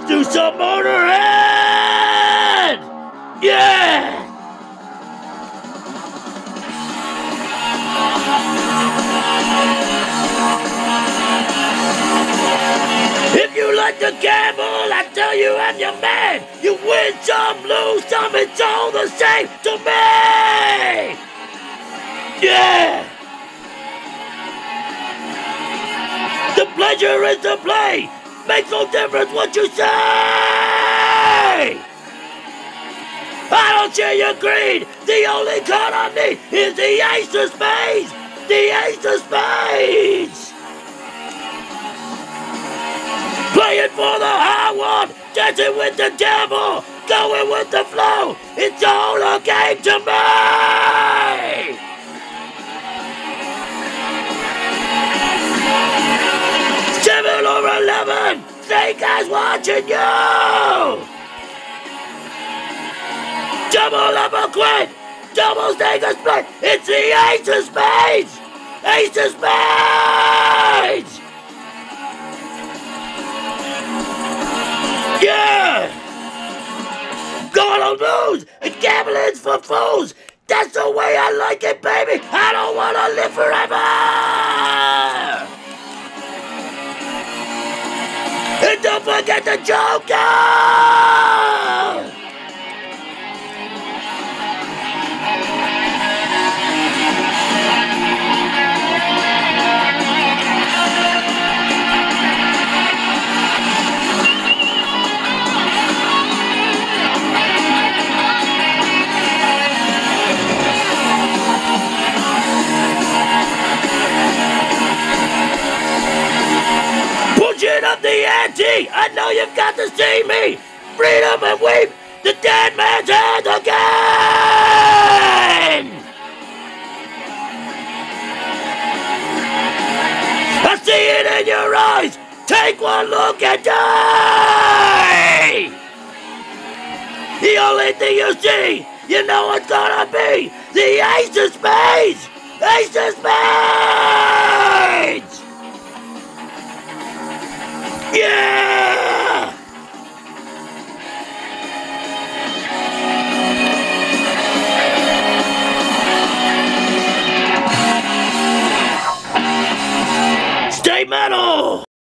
do some Motorhead! Yeah! If you like to gamble, I tell you and your man, you win some, lose some, it's all the same to me! Yeah! The pleasure is to play! Makes no difference what you say! I don't share your greed! The only card I need is the Ace of Spades! The Ace of Spades! Playing for the high one, dancing with the devil, going with the flow, it's all a game to me! 7 or 11, Snake Eyes watching you! Double up a quid, double snake a split, it's the Ace of Spades! Ace of Spades! Yeah! Gonna lose, and gambling's for fools! That's the way I like it, baby! I don't wanna live forever! And don't forget the Joker! Pushing up the ante, I know you've got to see me. Freedom and weep, the dead man's hand again. I see it in your eyes. Take one look and die. The only thing you see, you know it's gonna be the Ace of Spades. Ace of Spades. Yeah!